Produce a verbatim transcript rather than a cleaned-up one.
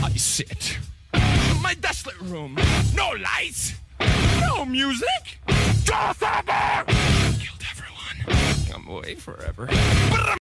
I sit. My desolate room. No lights. No music. Just a bar. Killed everyone. I'm away forever. But I'm